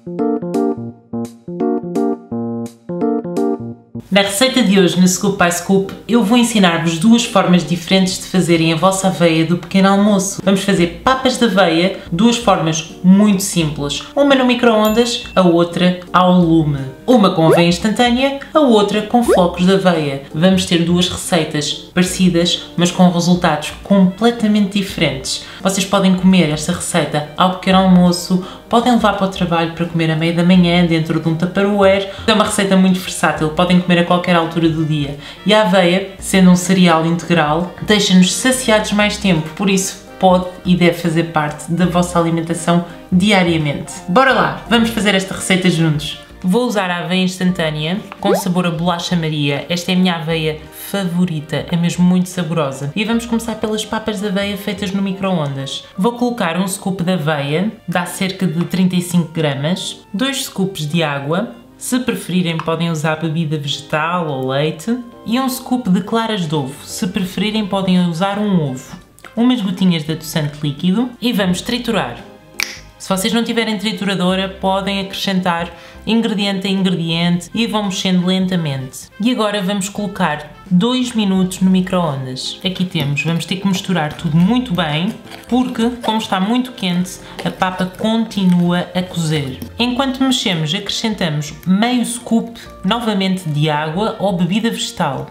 Na receita de hoje, no Scoop by Scoop, eu vou ensinar-vos duas formas diferentes de fazerem a vossa aveia do pequeno almoço. Vamos fazer papas de aveia, duas formas muito simples. Uma no micro-ondas, a outra ao lume. Uma com aveia instantânea, a outra com flocos de aveia. Vamos ter duas receitas parecidas, mas com resultados completamente diferentes. Vocês podem comer esta receita ao pequeno almoço, podem levar para o trabalho para comer à meia da manhã dentro de um tupperware. É uma receita muito versátil, podem comer a qualquer altura do dia. E a aveia, sendo um cereal integral, deixa-nos saciados mais tempo, por isso pode e deve fazer parte da vossa alimentação diariamente. Bora lá, vamos fazer esta receita juntos. Vou usar a aveia instantânea com sabor a bolacha Maria. Esta é a minha aveia favorita, é mesmo muito saborosa. E vamos começar pelas papas de aveia feitas no micro-ondas. Vou colocar um scoop de aveia, dá cerca de 35 gramas, 2 scoops de água, se preferirem podem usar bebida vegetal ou leite, e um scoop de claras de ovo, se preferirem podem usar um ovo, umas gotinhas de adoçante líquido e vamos triturar. Se vocês não tiverem trituradora, podem acrescentar ingrediente a ingrediente e vão mexendo lentamente. E agora vamos colocar 2 minutos no micro-ondas. Aqui temos, vamos ter que misturar tudo muito bem, porque como está muito quente, a papa continua a cozer. Enquanto mexemos, acrescentamos meio scoop novamente de água ou bebida vegetal.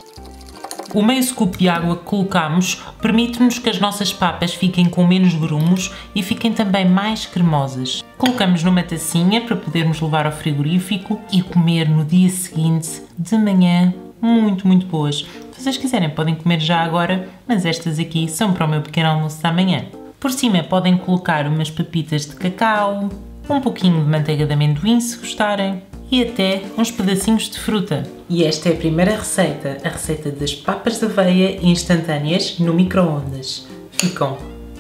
O meio scoop de água que colocamos permite-nos que as nossas papas fiquem com menos grumos e fiquem também mais cremosas. Colocamos numa tacinha para podermos levar ao frigorífico e comer no dia seguinte, de manhã, muito boas. Se vocês quiserem podem comer já agora, mas estas aqui são para o meu pequeno almoço da manhã. Por cima podem colocar umas pepitas de cacau, um pouquinho de manteiga de amendoim se gostarem, e até uns pedacinhos de fruta. E esta é a primeira receita, a receita das papas de aveia instantâneas no micro-ondas. Ficam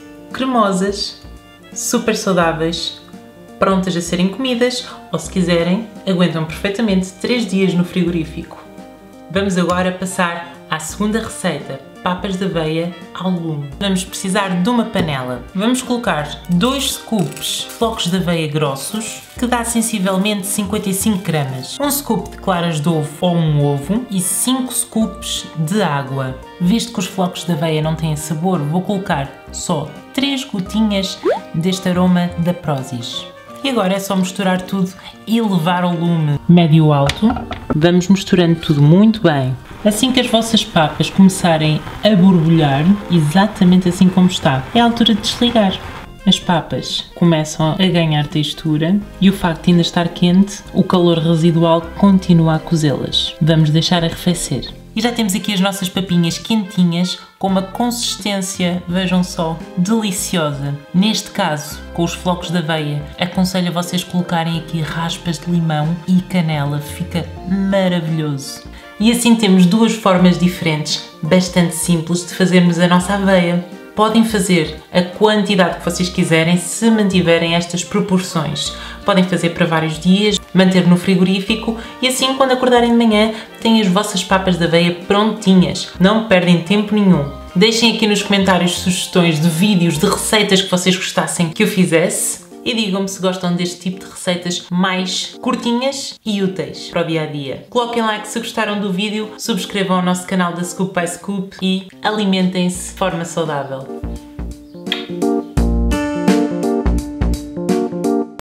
cremosas, super saudáveis, prontas a serem comidas ou, se quiserem, aguentam perfeitamente 3 dias no frigorífico. Vamos agora passar à segunda receita, papas de aveia ao lume. Vamos precisar de uma panela. Vamos colocar 2 scoops de flocos de aveia grossos, que dá sensivelmente 55 gramas, um scoop de claras de ovo ou um ovo e 5 scoops de água. Visto que os flocos de aveia não têm sabor, vou colocar só 3 gotinhas deste aroma da Prozis. E agora é só misturar tudo e levar ao lume médio-alto. Vamos misturando tudo muito bem. Assim que as vossas papas começarem a borbulhar, exatamente assim como está, é a altura de desligar. As papas começam a ganhar textura e o facto de ainda estar quente, o calor residual continua a cozê-las. Vamos deixar arrefecer. E já temos aqui as nossas papinhas quentinhas, com uma consistência, vejam só, deliciosa. Neste caso, com os flocos de aveia, aconselho a vocês colocarem aqui raspas de limão e canela, fica maravilhoso. E assim temos duas formas diferentes, bastante simples, de fazermos a nossa aveia. Podem fazer a quantidade que vocês quiserem se mantiverem estas proporções. Podem fazer para vários dias, manter no frigorífico e assim quando acordarem de manhã têm as vossas papas de aveia prontinhas. Não perdem tempo nenhum. Deixem aqui nos comentários sugestões de vídeos, de receitas que vocês gostassem que eu fizesse. E digam-me se gostam deste tipo de receitas mais curtinhas e úteis para o dia-a-dia. Coloquem like se gostaram do vídeo, subscrevam o nosso canal da Scoop by Scoop e alimentem-se de forma saudável.